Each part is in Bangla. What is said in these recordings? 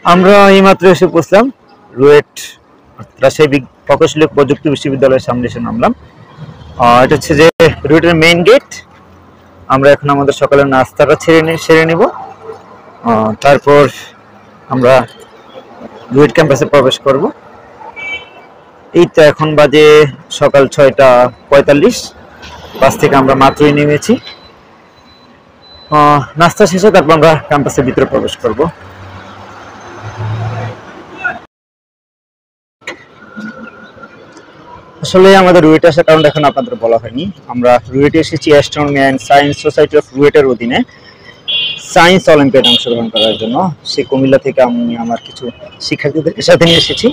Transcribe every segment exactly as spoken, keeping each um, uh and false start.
আমরা এইমাত্র এসে পৌঁছলাম রুয়েট রাজশাহী প্রকৌশলী প্রযুক্তি বিশ্ববিদ্যালয়ের সামনে এসে নামলাম। এটা হচ্ছে যে রুয়েটের মেইন গেট। আমরা এখন আমাদের সকালের নাস্তাটা ছেড়ে সেরে নেব, তারপর আমরা রুয়েট ক্যাম্পাসে প্রবেশ করব। এই তো এখন বাজে সকাল ছয়টা পঁয়তাল্লিশ। বাস থেকে আমরা মাত্রই নেমেছি। নাস্তা শেষে তারপর আমরা ক্যাম্পাসের ভিতরে প্রবেশ করব। আসলে আমাদের রুয়েটে আসার কারণ এখন আপনাদের বলা হয়নি। আমরা রুয়েটে এসেছি astronomy and science society of রুয়েটের অধীনে সায়েন্স অলিম্পিয়াডে অংশগ্রহণ করার জন্য। সে কুমিল্লা থেকে আমি আমার কিছু শিক্ষার্থীদের সাথে নিয়ে এসেছি।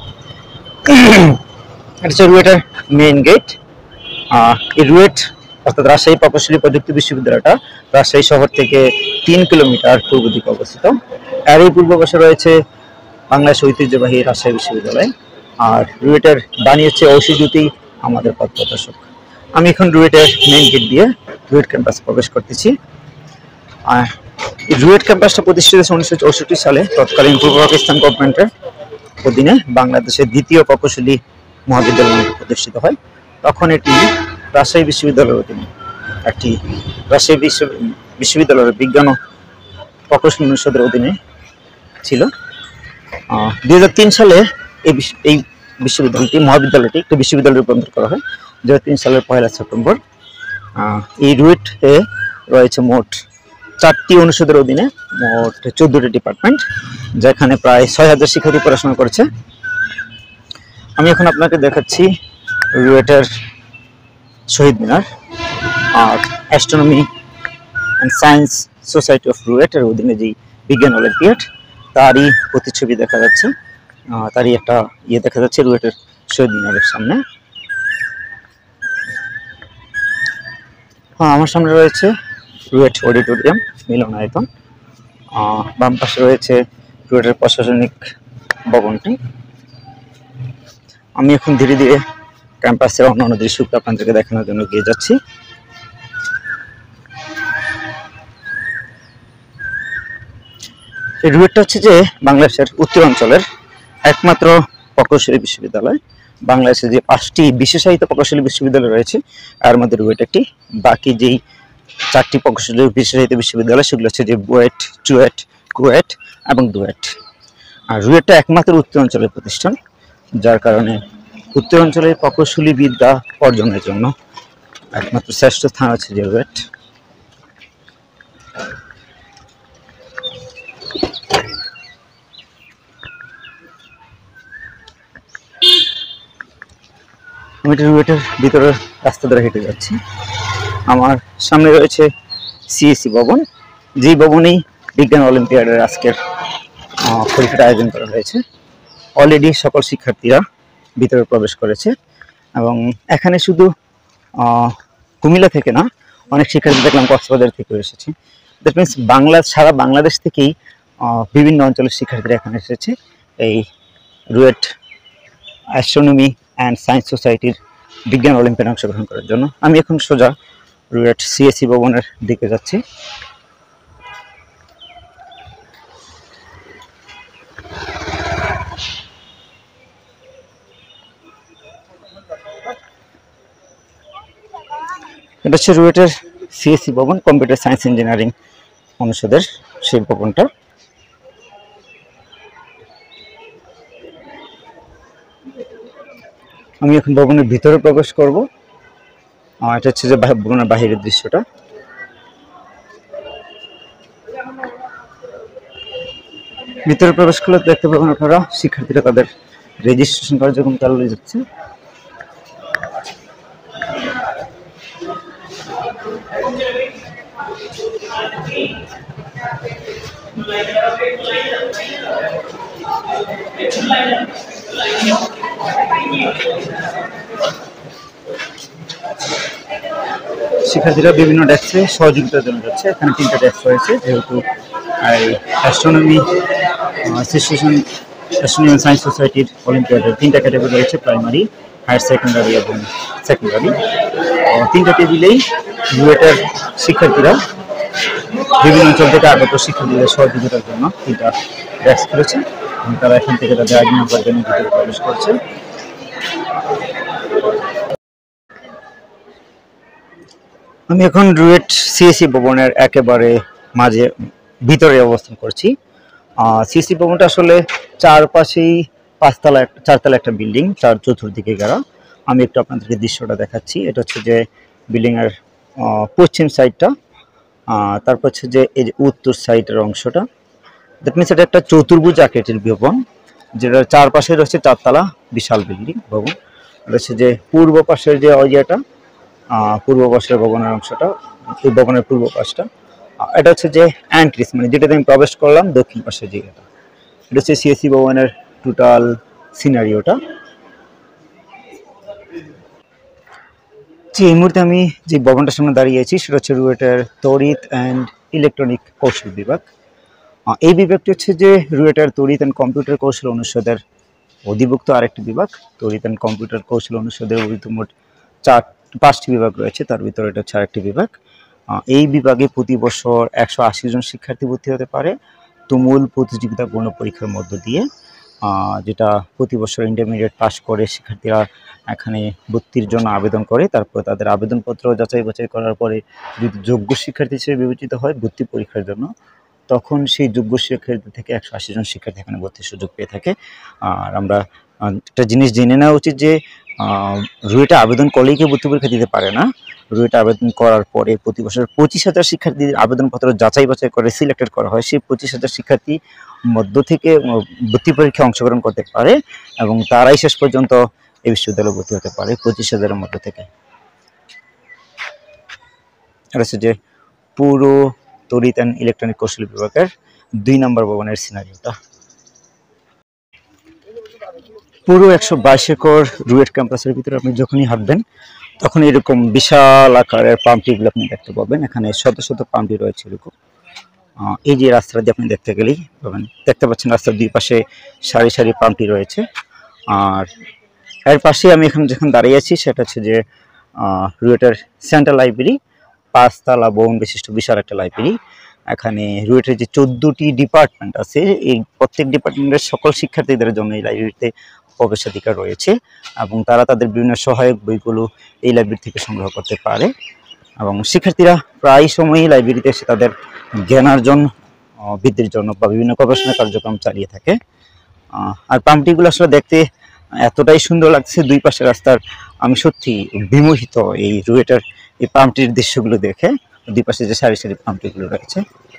এটা হচ্ছে রুয়েটের মেইন গেট। এই রুয়েট অর্থাৎ রাজশাহী প্রকৌশলী প্রযুক্তি বিশ্ববিদ্যালয়টা রাজশাহী শহর থেকে তিন কিলোমিটার পূর্ব দিকে অবস্থিত। আর এই পূর্ব পাশে রয়েছে বাংলাদেশ ঐতিহ্যবাহী রাজশাহী বিশ্ববিদ্যালয়। আর রুয়েটের বাণী হচ্ছে ঐশীজ্যোতি আমাদের পথ প্রদর্শক। আমি এখন রুয়েটের মেইন গেট দিয়ে রুয়েট ক্যাম্পাস প্রবেশ করতেছি। আর এই রুয়েট ক্যাম্পাসটা প্রতিষ্ঠিত হয়েছে উনিশশো চৌষট্টি সালে তৎকালীন পূর্ব পাকিস্তান গভর্নমেন্টের অধীনে বাংলাদেশের দ্বিতীয় প্রকৌশলী মহাবিদ্যালয় প্রতিষ্ঠিত হয়। তখন এটি রাজশাহী বিশ্ববিদ্যালয়ের অধীনে একটি রাজশাহী বিশ্ব বিশ্ববিদ্যালয়ের বিজ্ঞান ও প্রকৌশল অনুষদের অধীনে ছিল। দুই হাজার তিন সালে এই এই বিশ্ববিদ্যালয়টি মহাবিদ্যালয়টি একটি বিশ্ববিদ্যালয়ে রূপান্তর করা হয় দু হাজার তিন সালের পয়লা সেপ্টেম্বর। এই রুয়েটে রয়েছে মোট চারটি অনুষদের অধীনে মোট চোদ্দটি ডিপার্টমেন্ট, যেখানে প্রায় ছয় হাজার শিক্ষার্থী পড়াশোনা করেছে। আমি এখন আপনাকে দেখাচ্ছি রুয়েটের শহীদ মিনার। আর astronomy and science society of রুয়েটের অধীনে যে বিজ্ঞান অলিম্পিয়াড তারই প্রতিচ্ছবি দেখা যাচ্ছে। তারই একটা ইয়ে দেখা যাচ্ছে রুয়েটের শহীদ মিনারের সামনে। হ্যাঁ, আমার সামনে রয়েছে রুয়েট অডিটোরিয়াম মিলনায়তন। বাম পাশে রয়েছে রুয়েটের প্রশাসনিক ভবনটি। আমি এখন ধীরে ধীরে ক্যাম্পাসের অন্যান্য দৃশ্যগুলো আপনাদেরকে দেখানোর জন্য এগিয়ে যাচ্ছি। এই রুয়েটটা হচ্ছে যে বাংলাদেশের উত্তরাঞ্চলের একমাত্র প্রকৌশলী বিশ্ববিদ্যালয়। বাংলাদেশে যে পাঁচটি বিশেষায়িত প্রকৌশলী বিশ্ববিদ্যালয় রয়েছে এর মধ্যে রুয়েট একটি। বাকি যেই চারটি প্রকৌশলী বিশেষায়িত বিশ্ববিদ্যালয় সেগুলো হচ্ছে যে বুয়েট, চুয়েট, কুয়েট এবং দুয়েট। আর রুয়েটটা একমাত্র উত্তরাঞ্চলের প্রতিষ্ঠান, যার কারণে উত্তরাঞ্চলের প্রকৌশলী বিদ্যা অর্জনের জন্য একমাত্র শ্রেষ্ঠ স্থান হচ্ছে যে রুয়েট। আমি রুয়েটের ভিতরের রাস্তা ধরে হেঁটে যাচ্ছি। আমার সামনে রয়েছে সিএসি ভবন, যেই ভবনেই বিজ্ঞান অলিম্পিয়াডের আজকের পরীক্ষাটা আয়োজন করা হয়েছে। অলরেডি সকল শিক্ষার্থীরা ভিতরে প্রবেশ করেছে এবং এখানে শুধু কুমিল্লা থেকে না, অনেক শিক্ষার্থী দেখলাম কক্সবাজার থেকে এসেছে। দ্যাট মিনস বাংলা সারা বাংলাদেশ থেকেই বিভিন্ন অঞ্চলের শিক্ষার্থীরা এখানে এসেছে এই রুয়েট অ্যাস্ট্রোনমি অ্যান্ড সায়েন্স সোসাইটির বিজ্ঞান অলিম্পিয়াডে অংশগ্রহণ করার জন্য। আমি এখন সোজা রুয়েট সিএসি ভবনের দিকে যাচ্ছি। এটা হচ্ছে রুয়েটের সিএসি ভবন, কম্পিউটার সায়েন্স ইঞ্জিনিয়ারিং অনুষদের সেই ভবনটা। আমি এখন ভবনের ভিতরে প্রবেশ করব। এটা হচ্ছে যে ভবনের বাহিরের দৃশ্যটা। ভিতরে প্রবেশ করলে দেখতে পাবেন আপনারা শিক্ষার্থীরা তাদের রেজিস্ট্রেশন কার্যক্রম চালিয়ে যাচ্ছে। শিক্ষার্থীরা বিভিন্ন ডেস্কে সহযোগিতার জন্য যাচ্ছে। এখানে তিনটা ডেস্ক রয়েছে, যেহেতু অ্যাস্ট্রোনমি অ্যাসোসিয়েশন অ্যাস্ট্রোনমি সায়েন্স সোসাইটির অলিম্পিয়াডের তিনটা ক্যাটাগরি রয়েছে, প্রাইমারি, হায়ার সেকেন্ডারি এবং সেকেন্ডারি। তিনটা টেবিলেই রুয়েটের শিক্ষার্থীরা বিভিন্ন অঞ্চল থেকে আগত শিক্ষার্থীদের সহযোগিতার জন্য তিনটা ডেস্ক রয়েছে। এবং তারা এখান থেকে তাদের আইডি নাম্বার জন্য ভিতরে প্রবেশ করছে। আমি এখন রুয়েট সিএসি ভবনের একেবারে মাঝে ভিতরে অবস্থান করছি। সিএসি ভবনটা আসলে চারপাশেই পাঁচতলা চারতলা একটা বিল্ডিং, চার চতুর্দিকে ঘেরা। আমি একটু আপনাদেরকে দৃশ্যটা দেখাচ্ছি। এটা হচ্ছে যে বিল্ডিং এর পশ্চিম সাইডটা, তারপর হচ্ছে যে এই যে উত্তর সাইডের অংশটা, দ্যাট মিনস এটা একটা চতুর্ভুজ আকৃতির ভবন, যেটার চারপাশে রয়েছে চারতলা বিশাল বিল্ডিং ভবন। এটা হচ্ছে যে পূর্ব পাশের যে ইয়েটা, পূর্ব পাশের ভবনের অংশটা, এই ভবনের পূর্ব পাশটা, এটা হচ্ছে যে এন্ট্রিস, মানে যেটাতে আমি প্রবেশ করলাম দক্ষিণ পাশে যে এটা এটা হচ্ছে সিএসি ভবনের টোটাল সিনারিওটা। যে এই মুহূর্তে আমি যে ভবনটার সামনে দাঁড়িয়ে আছি সেটা হচ্ছে রুয়েটের তড়িৎ অ্যান্ড ইলেকট্রনিক কৌশল বিভাগ। এই বিভাগটি হচ্ছে যে রুয়েটের তড়িৎ অ্যান্ড কম্পিউটার কৌশল অনুষদের অধিভুক্ত আরেকটি বিভাগ। তড়িৎ অ্যান্ড কম্পিউটার কৌশল অনুষদের মোট চার পাঁচটি বিভাগ রয়েছে, তার ভিতরে এটা হচ্ছে আরেকটি বিভাগ। এই বিভাগে প্রতি বছর একশো আশি জন শিক্ষার্থী ভর্তি হতে পারে তুমুল প্রতিযোগিতাপূর্ণ পরীক্ষার মধ্য দিয়ে, যেটা প্রতি বছর ইন্টারমিডিয়েট পাস করে শিক্ষার্থীরা এখানে ভর্তির জন্য আবেদন করে। তারপর তাদের আবেদনপত্র যাচাই বাছাই করার পরে যদি যোগ্য শিক্ষার্থী হিসেবে বিবেচিত হয় ভর্তি পরীক্ষার জন্য, তখন সেই যোগ্য শিক্ষার্থী থেকে একশো আশি জন শিক্ষার্থী এখানে ভর্তির সুযোগ পেয়ে থাকে। আর আমরা একটা জিনিস জেনে নেওয়া উচিত যে রুয়েটে আবেদন করলেই কেউ ভর্তি পরীক্ষা দিতে পারে না। রুয়েটে আবেদন করার পরে প্রতি বছর পঁচিশ হাজার শিক্ষার্থীদের আবেদনপত্র যাচাই বাছাই করে সিলেক্টেড করা হয়। সেই পঁচিশ হাজার শিক্ষার্থী মধ্য থেকে ভর্তি পরীক্ষায় অংশগ্রহণ করতে পারে এবং তারাই শেষ পর্যন্ত এই বিশ্ববিদ্যালয়ে ভর্তি হতে পারে পঁচিশ হাজারের মধ্য থেকে। এটা হচ্ছে যে পুরো তড়িৎ অ্যান্ড ইলেকট্রনিক কৌশল বিভাগের দুই নম্বর ভবনের সিনারিওটা। পুরো একশো বাইশ একর রুয়েট ক্যাম্পাসের ভিতরে আপনি যখনই হাঁটবেন তখন এরকম বিশাল আকারের পাম্পটিগুলো আপনি দেখতে পাবেন। এখানে শত শত পাম্পটি রয়েছে এরকম। এই যে রাস্তা দিয়ে আপনি দেখতে গেলেই পাবেন, দেখতে পাচ্ছেন রাস্তার দুই পাশে সারি সারি পাম্পটি রয়েছে। আর এর পাশে আমি এখন যেখানে দাঁড়িয়ে আছি সেটা হচ্ছে যে রুয়েটের সেন্ট্রাল লাইব্রেরি, পাঁচতলা ভবন বিশিষ্ট বিশাল একটা লাইব্রেরি। এখানে রুয়েটের যে চোদ্দটি ডিপার্টমেন্ট আছে এই প্রত্যেক ডিপার্টমেন্টের সকল শিক্ষার্থীদের জন্য এই লাইব্রেরিতে প্রবেশাধিকার রয়েছে এবং তারা তাদের বিভিন্ন সহায়ক বইগুলো এই লাইব্রেরি থেকে সংগ্রহ করতে পারে এবং শিক্ষার্থীরা প্রায় সময়ই লাইব্রেরিতে এসে তাদের জ্ঞানার্জন বৃদ্ধির জন্য বা বিভিন্ন গবেষণা কার্যক্রম চালিয়ে থাকে। আর পাম্পটিগুলো আসলে দেখতে এতটাই সুন্দর লাগছে দুই পাশে রাস্তার, আমি সত্যি বিমোহিত এই রুয়েটের এই পাম্পটির দৃশ্যগুলো দেখে। দুই পাশে যে সারি সারি পাম্পটিগুলো রয়েছে।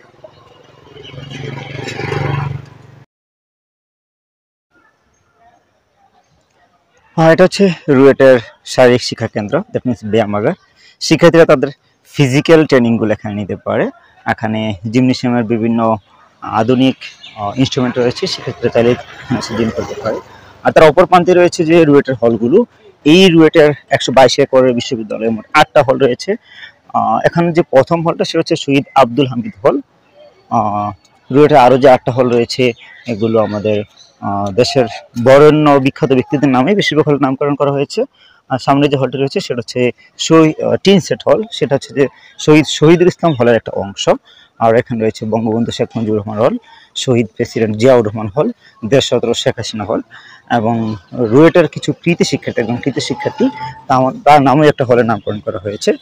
হ্যাঁ, এটা হচ্ছে রুয়েটের শারীরিক শিক্ষা কেন্দ্র, দ্যাট মিনস ব্যায়ামাগার। শিক্ষার্থীরা তাদের ফিজিক্যাল ট্রেনিংগুলো এখানে নিতে পারে। এখানে জিমনেশিয়ামের বিভিন্ন আধুনিক ইনস্ট্রুমেন্ট রয়েছে, শিক্ষার্থীরা চাইলে জিম করতে পারে। আর তার অপর প্রান্তে রয়েছে যে রুয়েটের হলগুলো। এই রুয়েটের একশো বাইশ একরের বিশ্ববিদ্যালয়ে মোট আটটা হল রয়েছে। এখানে যে প্রথম হলটা সেটা হচ্ছে শহীদ আব্দুল হামিদ হল। রুয়েটে আরও যে আটটা হল রয়েছে এগুলো আমাদের দেশের বরেণ্য বিখ্যাত ব্যক্তিদের নামে বেশিরভাগ হল নামকরণ করা হয়েছে। আর সামনে যে হলটি রয়েছে সেটা হচ্ছে শহীদ টিন সেট হল, সেটা হচ্ছে যে শহীদ শহীদুল ইসলাম হলের একটা অংশ। আর এখানে রয়েছে বঙ্গবন্ধু শেখ মুজিবুর রহমান হল, শহীদ প্রেসিডেন্ট জিয়াউর রহমান হল, দেশরত্ন শেখ হাসিনা হল এবং রুয়েটের কিছু কৃতি শিক্ষার্থী এবং কৃতি শিক্ষার্থী তার নামে একটা হলের নামকরণ করা হয়েছে।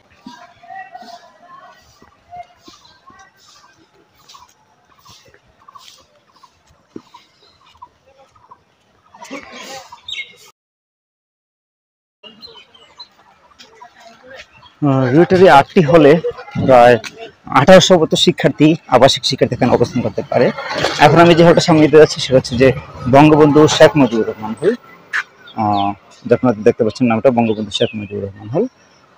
রুয়েটের আটটি হলে প্রায় আঠারোশো মতো শিক্ষার্থী আবাসিক শিক্ষার্থী এখানে অবস্থান করতে পারে। এখন আমি যে হলটা সামনে দিতে যাচ্ছি সেটা হচ্ছে যে বঙ্গবন্ধু শেখ মুজিবুর রহমান হল। যখন দেখতে পাচ্ছেন নামটা বঙ্গবন্ধু শেখ মুজিবুর রহমান হল।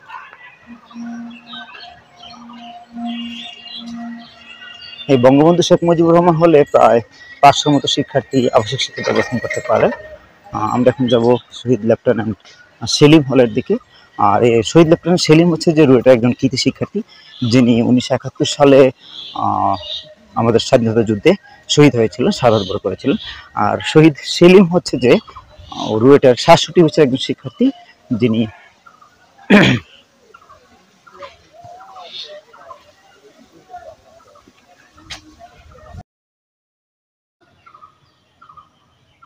এই বঙ্গবন্ধু শেখ মুজিবুর রহমান হলে প্রায় পাঁচশোর মতো শিক্ষার্থী আবাসিক শিক্ষার্থী অবস্থান করতে পারে। আমরা এখন যাব শহীদ লেফটেন্যান্ট সেলিম হলের দিকে। আর এই শহীদ লেফটেন্যান্ট সেলিম হচ্ছে যে রুয়েটের একজন কৃতি শিক্ষার্থী, যিনি উনিশশো একাত্তর সালে আমাদের স্বাধীনতা যুদ্ধে শহীদ হয়েছিলেন, শাহাদাত বরণ করেছিলেন। আর শহীদ সেলিম হচ্ছে যে রুয়েটের সাতষট্টি বছর একজন শিক্ষার্থী, যিনি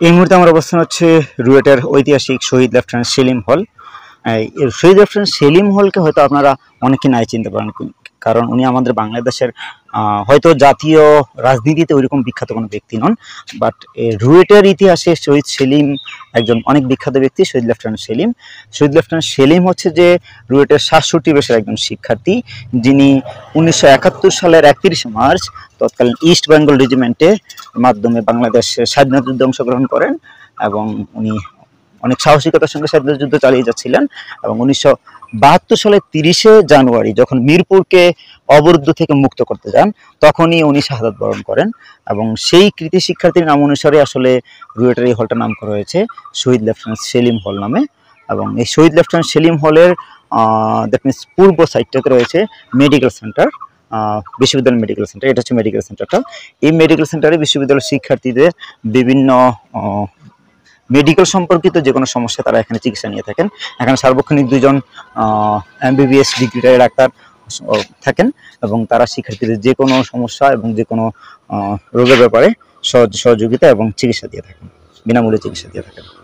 এই মুহূর্তে আমার অবস্থান হচ্ছে রুয়েটের ঐতিহাসিক শহীদ লেফটেন্যান্ট সেলিম হল। এই শহীদ লেফটেন্যান্ট সেলিম হলকে হয়তো আপনারা অনেকে নাই চিনতে পারেন, কারণ উনি আমাদের বাংলাদেশের হয়তো জাতীয় রাজনীতিতে ওইরকম বিখ্যাত কোনো ব্যক্তি নন, বাট রুয়েটের ইতিহাসে শহীদ সেলিম একজন অনেক বিখ্যাত ব্যক্তি। শহীদ লেফটেন্যান্ট সেলিম শহীদ লেফটেন্যান্ট সেলিম হচ্ছে যে রুয়েটের সাতষট্টি বেশের একজন শিক্ষার্থী, যিনি উনিশশো একাত্তর সালের একত্রিশে মার্চ তৎকালীন ইস্ট বেঙ্গল রেজিমেন্টের মাধ্যমে বাংলাদেশের স্বাধীনতা যুদ্ধে অংশগ্রহণ করেন এবং উনি অনেক সাহসিকতার সঙ্গে স্বাধীনতা যুদ্ধ চালিয়ে যাচ্ছিলেন। এবং উনিশশো বাহাত্তর সালের তিরিশে জানুয়ারি যখন মিরপুরকে অবরুদ্ধ থেকে মুক্ত করতে যান, তখনই উনি শাহাদাত বরণ করেন এবং সেই কৃতি শিক্ষার্থীর নাম অনুসারে আসলে রুয়েটের এই হলটার নাম করা হয়েছে শহীদ লেফটেন্যান্ট সেলিম হল নামে। এবং এই শহীদ লেফটেন্যান্ট সেলিম হলের দ্যাট মিনস পূর্ব সাইডটাতে রয়েছে মেডিকেল সেন্টার, বিশ্ববিদ্যালয় মেডিকেল সেন্টার। এটা হচ্ছে মেডিকেল সেন্টারটা। এই মেডিকেল সেন্টারে বিশ্ববিদ্যালয়ের শিক্ষার্থীদের বিভিন্ন মেডিকেল সম্পর্কিত যে কোনো সমস্যা তারা এখানে চিকিৎসা নিয়ে থাকেন। এখানে সার্বক্ষণিক দুজন এমবিবিএস ডিগ্রিধারী ডাক্তার থাকেন এবং তারা শিক্ষার্থীদের যে কোনো সমস্যা এবং যে কোনো রোগের ব্যাপারে সহযোগিতা এবং চিকিৎসা দিয়ে থাকেন, বিনামূল্যে চিকিৎসা দিয়ে থাকেন।